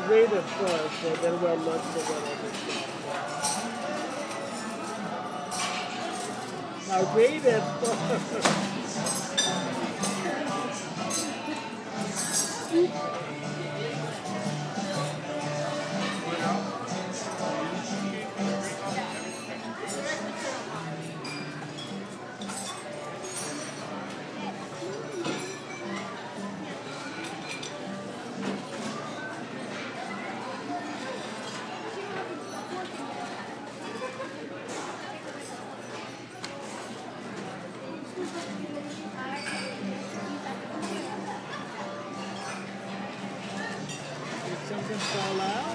read it first, and then we'll look for whatever. Now read it first. Something fall out?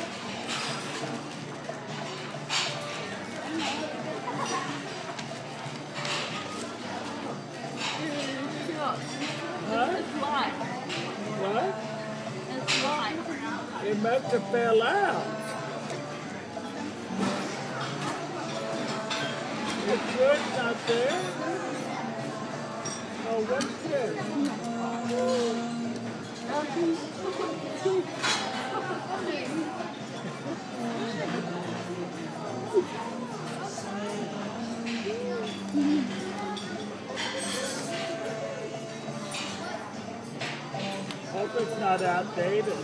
Huh? It's light. What? It's light. It must have fell out. It's good not there? Oh, what's this? Hope it's not outdated.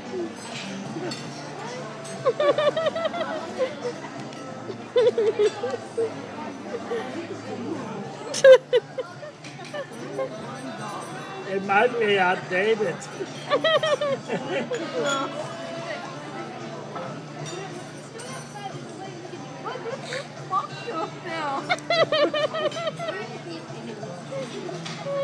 It might be outdated. Now.